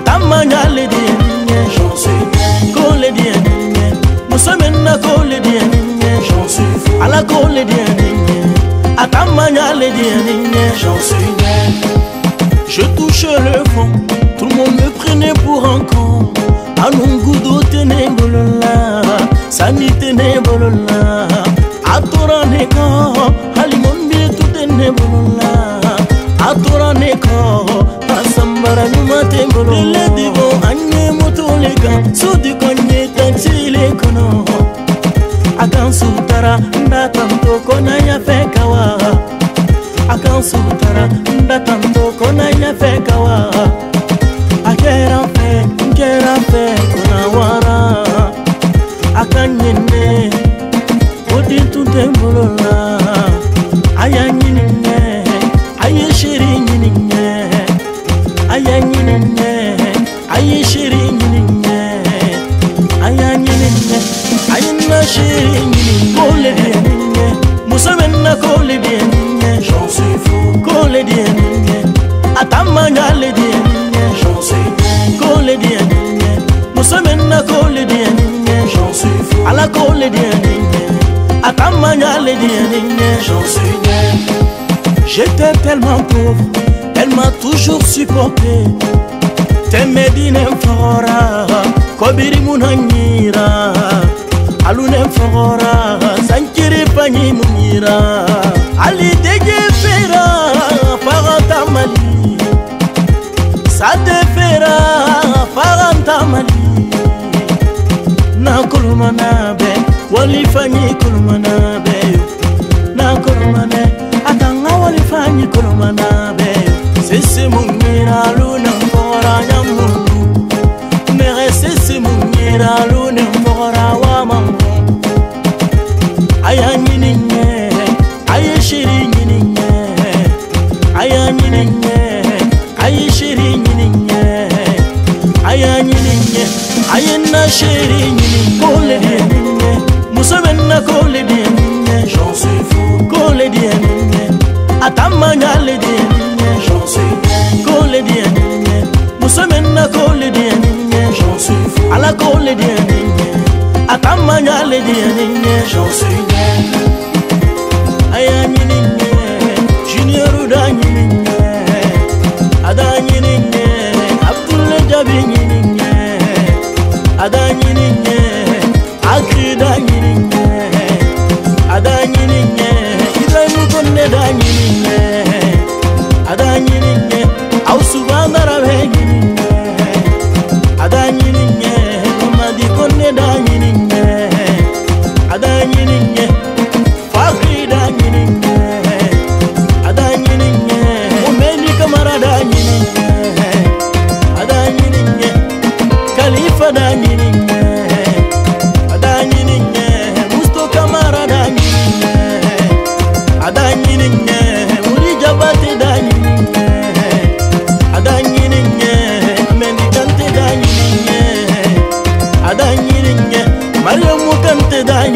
Atamanya le dienye, j'en suis bien. Kole dienye, Musamena kole dienye, J'en suis fou. Ala kole dienye, Atamanya le dienye, J'en suis bien. Je touche le fond, tout le monde me prenait pour un con. Anungudo tene bolola, sani tene bolola. Atora neko, halimon bi tout tene bolola. Atora neko, asambara numate bolola. Le digo anye motolega, sudi konye taxile kono. Akan sutara, ndatanto kona ya fekawa. Akan sutara, ndatanto kona ya fekawa. Akera fe kona wara. Akan yene, odi tunte mbolola. Aya nyininye, aye shiri nyininye. Aya nyininye, aye shiri nyininye. Aya nyininye, aye na shiri nyininye. Kole dieninye, musamena kole dieninye. J'en suis fou. Kole dieninye, atamanya le dieninye. J'en suis bien. Kole dieninye, musamena kole dieninye. J'en suis fou. Ala kole dieninye, atamanya le dieninye. J'en suis bien. J'étais tellement pauvre, elle m'a toujours supporté. Temedine fora, kobiri munanyira. Alune fora, sankiri pani munira. Ali deje fera, faranta mali. Sade fera, faranta mali. Na kulumana be, wali fanyi kulumana be. Na kulumane, atanga wali fanyi kulumana be. Sisi mungira luna fora nyamungu. Mere sisi mungira luna fora wa mangu. Aya nyininye, aye shiri nyininye. Aya nyininye, aye shiri nyininye. Aya nyininye, aye na shiri nyininye. Kole dieninye, musamena kole dieninye. J'en suis fou. Kole dieninye, atamanya le dieninye. J'en suis bien. Kole dieninye, musamena kole dieninye. J'en suis fou. Ala kole dieninye, atamanya le dieninye. J'en suis bien. Aya nyininye, Junior da nyininye. Ada nyininye, Abdul Jabi nyininye. Ada nyininye, Akri da nyininye. Ada nyininye, Ibrahim Konde da nyininye. Ada nyininye, Ausubandara be nyininye. Ada nyininye, Mamadi Konde da nyininye. Ada nyininye, Fakri da nyininye. Ada nyininye, Omeni Kamara da nyininye. Ada nyininye, Khalifa da nyininye. Ada nyininye, Musto Kamara da nyininye. Ada nyininye, Muri Jabate da nyininye. Ada nyininye, Ameni Kante da nyininye. Ada nyininye, Mariam Kante da nyininye.